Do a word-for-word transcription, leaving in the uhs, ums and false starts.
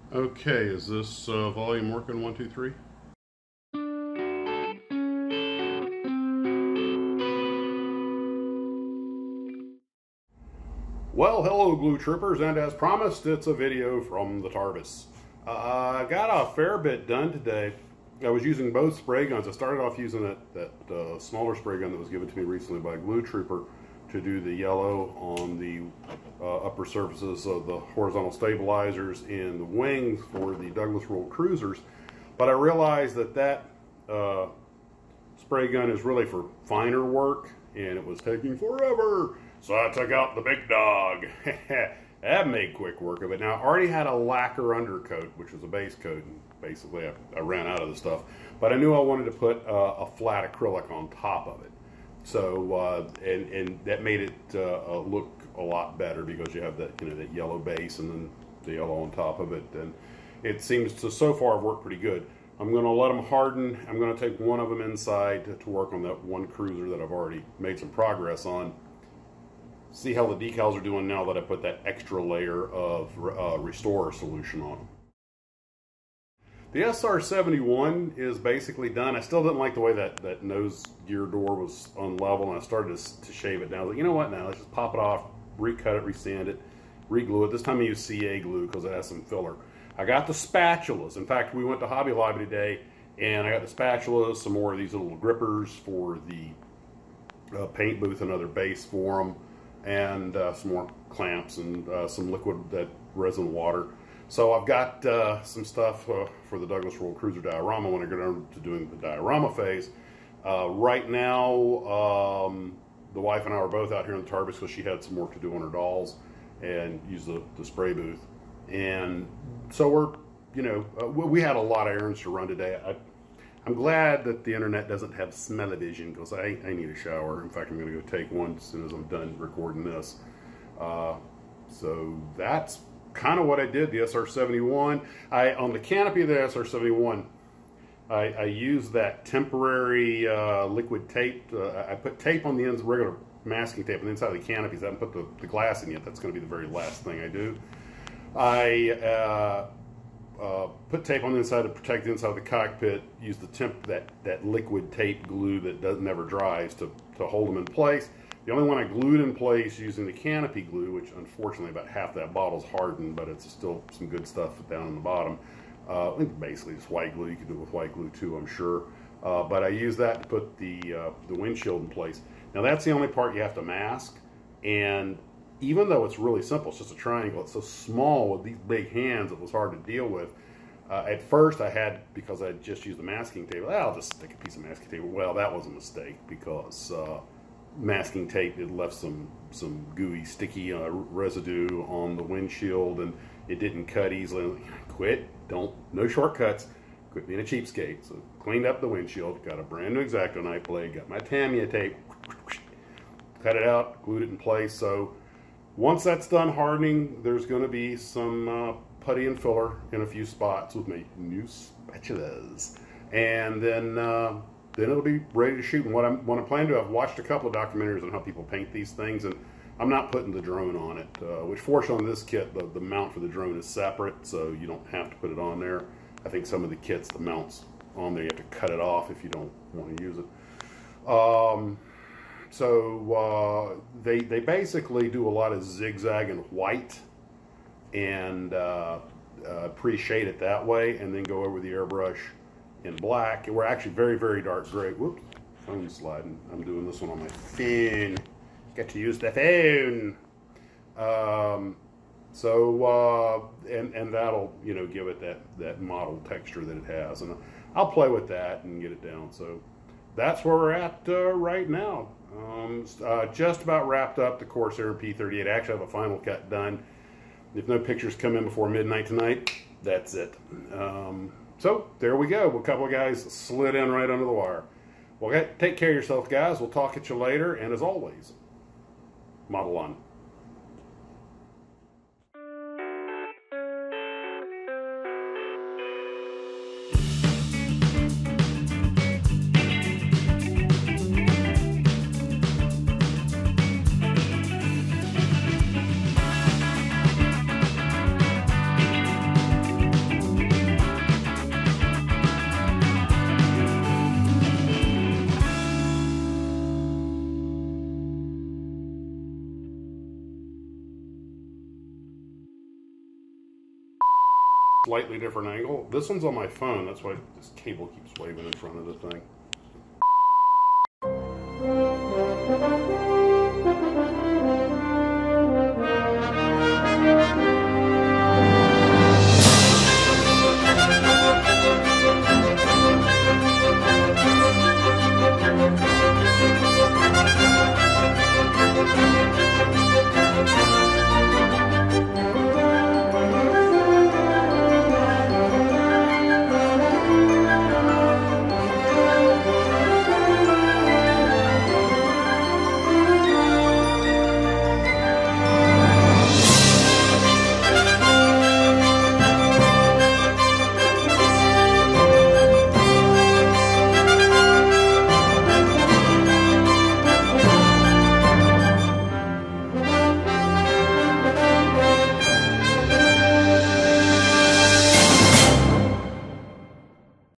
Okay, is this uh, volume working? One, two, three? Well, hello glue troopers, and as promised, it's a video from the TARDIS. Uh, I got a fair bit done today. I was using both spray guns. I started off using that, that uh, smaller spray gun that was given to me recently by a glue trooper to do the yellow on the uh, upper surfaces of the horizontal stabilizers and the wings for the Douglas rolled cruisers. But I realized that that uh, spray gun is really for finer work, and it was taking forever. So I took out the big dog. That made quick work of it. Now, I already had a lacquer undercoat, which was a base coat, and basically I, I ran out of the stuff. But I knew I wanted to put uh, a flat acrylic on top of it. So, uh, and, and that made it uh, look a lot better because you have that, you know, that yellow base and then the yellow on top of it. And it seems to, so far, have worked pretty good. I'm going to let them harden. I'm going to take one of them inside to, to work on that one cruiser that I've already made some progress on. See how the decals are doing now that I put that extra layer of uh, Restore solution on them. The S R seventy-one is basically done. I still didn't like the way that, that nose gear door was on level, and I started to, to shave it down. I was like, you know what, now let's just pop it off, recut it, resand it, re-glue it. This time I used C A glue because it has some filler. I got the spatulas. In fact, we went to Hobby Lobby today, and I got the spatulas, some more of these little grippers for the uh, paint booth, another base for them, and uh, some more clamps and uh, some liquid that resin water. So I've got uh, some stuff uh, for the Douglas Rolled Cruiser diorama when I get on to doing the diorama phase. Uh, right now, um, the wife and I are both out here in the TARDIS because she had some work to do on her dolls and use the, the spray booth. And so we're, you know, uh, we had a lot of errands to run today. I, I'm glad that the internet doesn't have smell-o-vision because I, I need a shower. In fact, I'm going to go take one as soon as I'm done recording this. Uh, so that's kind of what I did. The S R seventy-one, I on the canopy of the S R seventy-one, I, I used that temporary uh, liquid tape. Uh, I put tape on the ends, regular masking tape on the inside of the canopies. I haven't put the, the glass in yet. That's going to be the very last thing I do. I uh, uh, put tape on the inside to protect the inside of the cockpit. Use the temp that that liquid tape glue that does never dries to to hold them in place. The only one I glued in place using the canopy glue, which unfortunately about half that bottle's hardened, but it's still some good stuff down in the bottom. Uh, basically just white glue. You can do it with white glue too, I'm sure. Uh, but I use that to put the uh, the windshield in place. Now that's the only part you have to mask, and even though it's really simple, it's just a triangle, it's so small with these big hands, it was hard to deal with. Uh, at first I had, because I just used the masking tape, well, I'll just stick a piece of masking tape. Well, that was a mistake because uh, masking tape, it left some, some gooey, sticky uh, residue on the windshield, and it didn't cut easily. Quit, don't, no shortcuts, quit being a cheapskate. So cleaned up the windshield, got a brand new X-Acto knife blade, got my Tamiya tape, cut it out, glued it in place. So once that's done hardening, there's going to be some uh, putty and filler in a few spots with my new spatulas, and then uh, then it'll be ready to shoot. And what I'm what I plan to do, I've watched a couple of documentaries on how people paint these things, and I'm not putting the drone on it. Uh, which fortunately, this kit, the the mount for the drone is separate, so you don't have to put it on there. I think some of the kits, the mounts on there, you have to cut it off if you don't want to use it. Um, So uh, they, they basically do a lot of zigzag and white and uh, uh, pre-shade it that way, and then go over the airbrush in black. We're actually very, very dark gray. Whoops, phone's sliding. I'm doing this one on my phone. Get to use the phone. Um, so, uh, and, and that'll, you know, give it that, that model texture that it has. And I'll play with that and get it down. So that's where we're at uh, right now. Um, uh, just about wrapped up the Corsair P thirty-eight. I actually have a final cut done. If no pictures come in before midnight tonight, that's it. Um, so there we go. A couple of guys slid in right under the wire. Well, okay, take care of yourself, guys. We'll talk at you later. And as always, model on. slightly different angle. This one's on my phone. That's why this cable keeps waving in front of the thing.